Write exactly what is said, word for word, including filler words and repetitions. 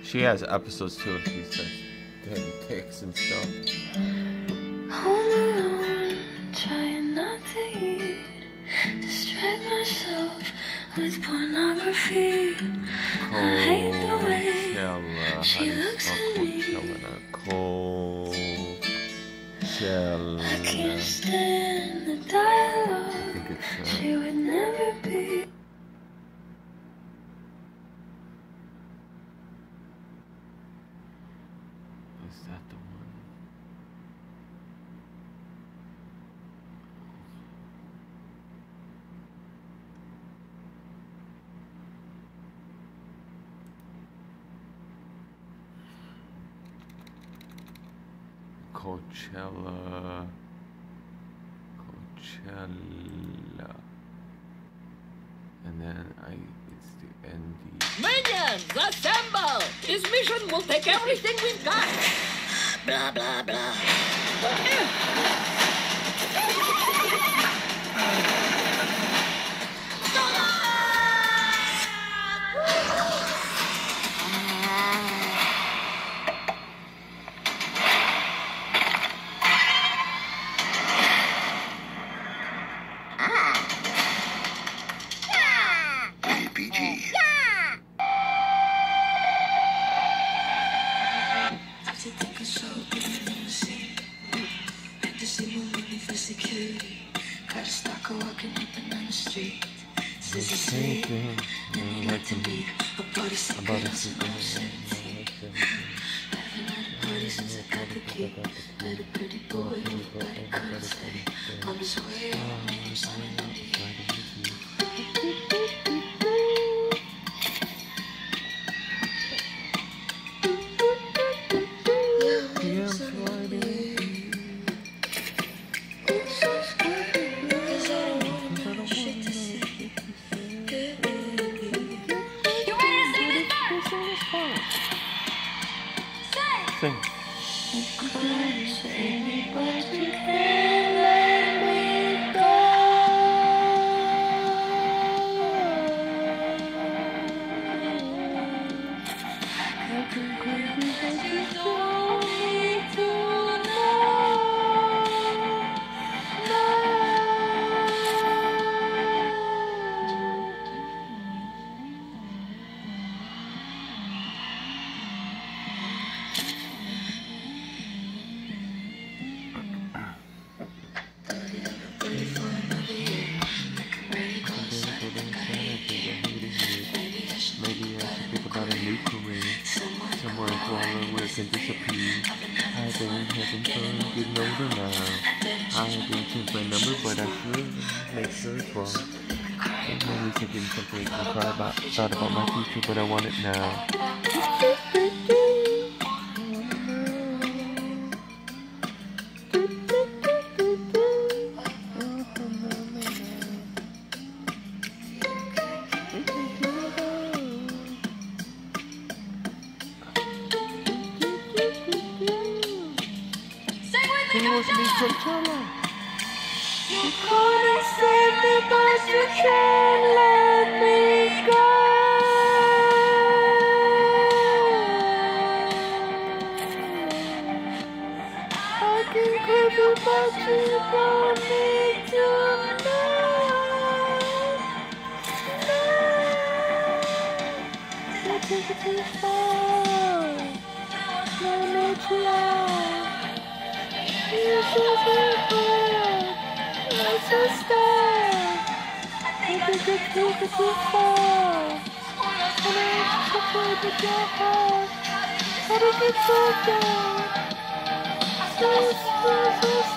She has episodes too, and she says getting pics and stuff. Home alone, trying not to eat, distract myself with pornography. I hate the way she looks at me. Coachella. I can't stand the dialogue. She would never be. Is that the one? Coachella, Coachella, and then I, it's the N D. Minions, assemble! This mission will take everything we've got! Blah, blah, blah. Thought about my future, but I want it now. Sing with me, Coachella. You couldn't save me, but you can't let me go. But you don't need to know. No, you took it too far. No need to lie. You're so different. You're so sad. You took it too far. And I have to play with your heart. How did you get so bad? So, so, so